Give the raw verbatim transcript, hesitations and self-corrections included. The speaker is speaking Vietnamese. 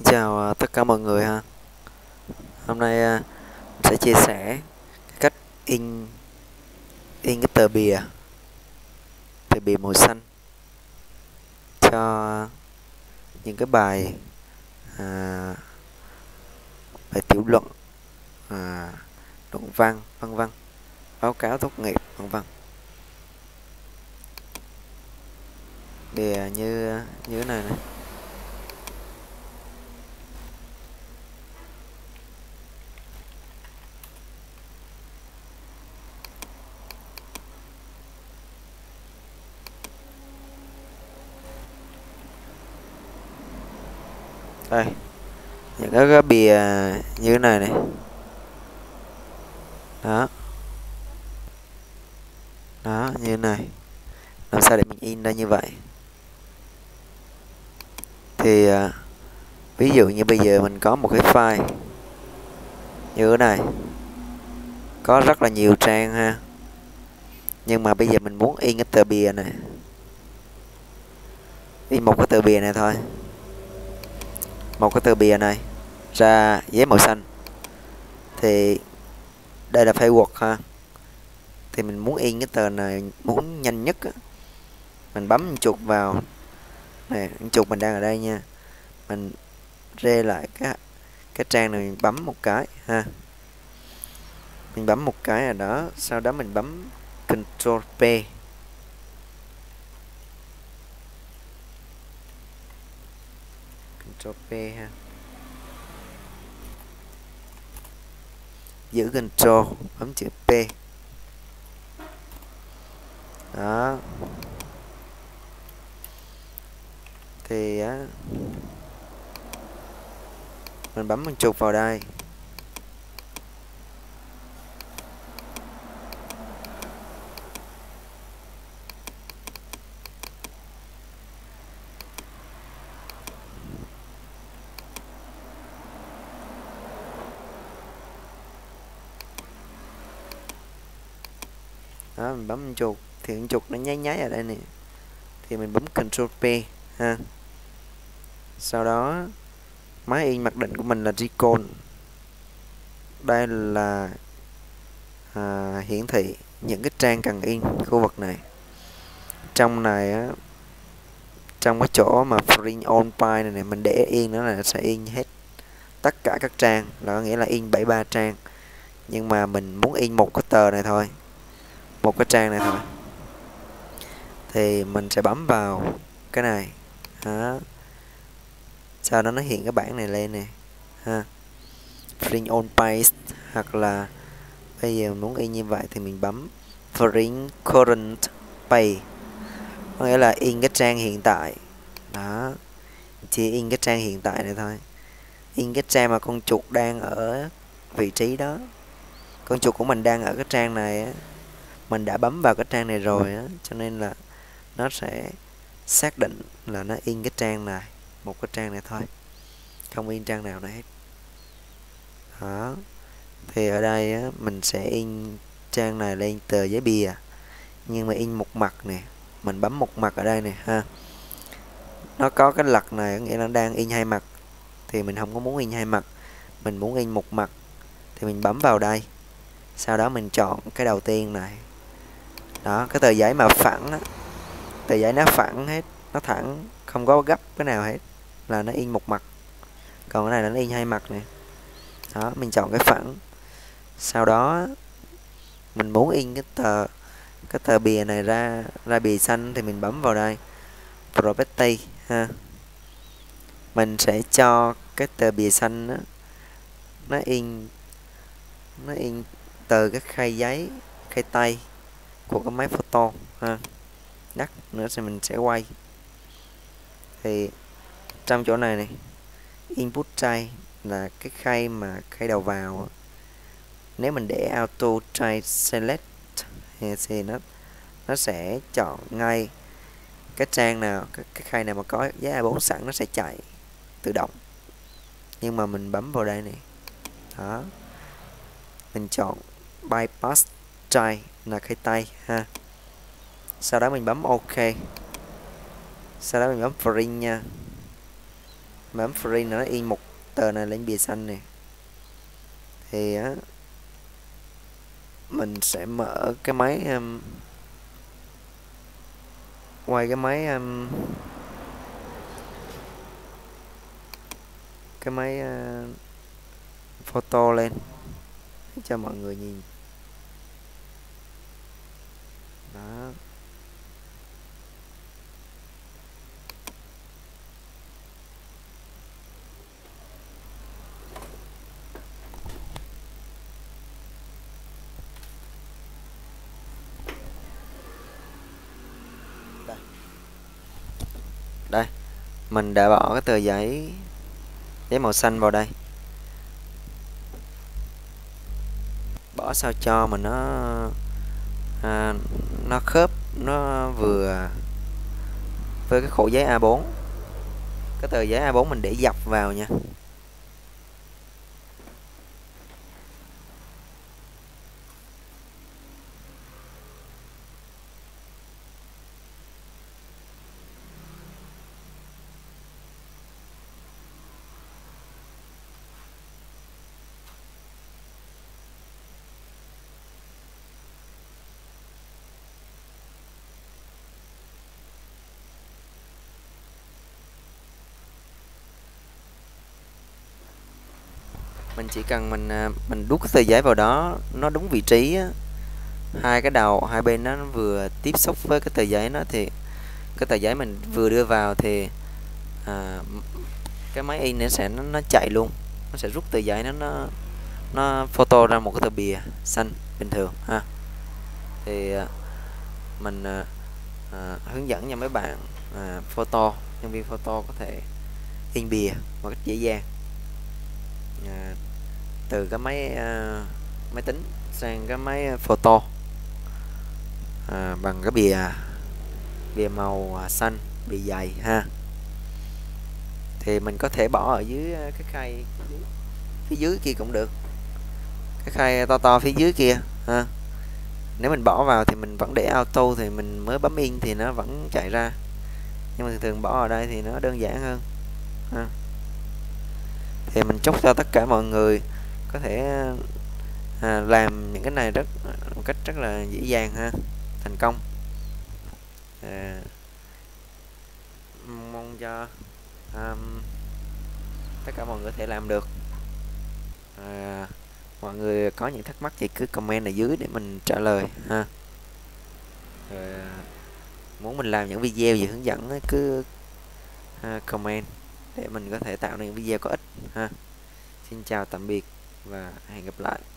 Chào à, tất cả mọi người ha. Hôm nay à, mình sẽ chia sẻ cái cách in in cái tờ bìa, tờ bìa màu xanh cho những cái bài à, bài tiểu luận, à, luận văn, vân vân, báo cáo tốt nghiệp, vân vân. Bìa như như thế này này. Đây, những cái, cái bìa như thế này này. Đó. Đó, như thế này. Làm sao để mình in ra như vậy? Thì à, ví dụ như bây giờ mình có một cái file như thế này, có rất là nhiều trang ha, nhưng mà bây giờ mình muốn in cái tờ bìa này, in một cái tờ bìa này thôi, một cái tờ bìa này ra giấy màu xanh. Thì đây là file Word ha, thì mình muốn in cái tờ này muốn nhanh nhất á, mình bấm chuột vào này, chuột mình đang ở đây nha, mình rê lại cái cái trang này, mình bấm một cái ha, mình bấm một cái ở đó, sau đó mình bấm Ctrl P, Ctrl P ha, giữ Ctrl, bấm chữ P. Đó. Thì á, mình bấm một chuột vào đây. Đó, mình bấm chuột thì con chuột nó nháy nháy ở đây nè, thì mình bấm Ctrl P ha. Sau đó máy in mặc định của mình là Recon. Đây là à, hiển thị những cái trang cần in khu vực này. Trong này á, trong cái chỗ mà Print on File này, này mình để yên nữa là sẽ in hết tất cả các trang, đó nghĩa là in bảy mươi ba trang. Nhưng mà mình muốn in một cái tờ này thôi, một cái trang này thôi, thì mình sẽ bấm vào cái này đó. Sau đó nó hiện cái bảng này lên nè ha, Print on Page, hoặc là bây giờ mình muốn in như vậy thì mình bấm Print Current Page, có nghĩa là in cái trang hiện tại. Đó, chỉ in cái trang hiện tại này thôi, in cái trang mà con chuột đang ở vị trí đó. Con chuột của mình đang ở cái trang này á, mình đã bấm vào cái trang này rồi á, cho nên là nó sẽ xác định là nó in cái trang này, một cái trang này thôi, không in trang nào nữa hết. Đó. Thì ở đây á, mình sẽ in trang này lên tờ giấy bìa, nhưng mà in một mặt nè, mình bấm một mặt ở đây nè ha. Nó có cái lật này, có nghĩa là đang in hai mặt, thì mình không có muốn in hai mặt, mình muốn in một mặt thì mình bấm vào đây. Sau đó mình chọn cái đầu tiên này. Đó, cái tờ giấy mà phẳng á, tờ giấy nó phẳng hết, nó thẳng, không có gấp cái nào hết, là nó in một mặt. Còn cái này là nó in hai mặt nè. Đó, mình chọn cái phẳng. Sau đó mình muốn in cái tờ cái tờ bìa này ra ra bìa xanh thì mình bấm vào đây Property ha. Mình sẽ cho cái tờ bìa xanh đó, nó in nó in từ cái khay giấy, khay tay của cái máy photo ha. Đắt nữa thì mình sẽ quay. Thì trong chỗ này này, input tray là cái khay mà khay đầu vào. Nếu mình để auto tray select thì nó nó sẽ chọn ngay cái trang nào, cái, cái khay nào mà có giấy a bốn sẵn nó sẽ chạy tự động. Nhưng mà mình bấm vào đây này. Đó. Mình chọn bypass tray là khay tay ha. Sau đó mình bấm OK. Sau đó mình bấm print nha. bấm free nó in một tờ này lên bìa xanh này, thì á mình sẽ mở cái máy um, quay cái máy um, cái máy uh, photo lên cho mọi người nhìn đó. Đây. Đây, mình đã bỏ cái tờ giấy giấy màu xanh vào đây, bỏ sao cho mà nó à, nó khớp, nó vừa với cái khổ giấy A bốn. Cái tờ giấy A bốn mình để dọc vào nha. Mình chỉ cần mình mình đút cái tờ giấy vào đó nó đúng vị trí á, hai cái đầu hai bên nó vừa tiếp xúc với cái tờ giấy nó, thì cái tờ giấy mình vừa đưa vào thì à, cái máy in nó sẽ nó, nó chạy luôn, nó sẽ rút tờ giấy nó nó nó photo ra một cái tờ bìa xanh bình thường ha. Thì à, mình à, à, hướng dẫn cho mấy bạn à, photo nhân viên photo có thể in bìa một cách dễ dàng à, từ cái máy à, máy tính sang cái máy photo à, bằng cái bìa bìa màu xanh, bìa dày ha. Thì mình có thể bỏ ở dưới cái khay phía dưới kia cũng được, cái khay to to phía dưới kia ha. Nếu mình bỏ vào thì mình vẫn để auto, thì mình mới bấm in thì nó vẫn chạy ra, nhưng mà thường thường bỏ ở đây thì nó đơn giản hơn ha. Thì mình chúc cho tất cả mọi người có thể à, làm những cái này rất một cách rất là dễ dàng ha, thành công. À, mong cho um, tất cả mọi người có thể làm được. À, mọi người có những thắc mắc thì cứ comment ở dưới để mình trả lời ha. Rồi, muốn mình làm những video gì hướng dẫn cứ ha, comment để mình có thể tạo nên những video có ích ha. Xin chào tạm biệt và hẹn gặp lại.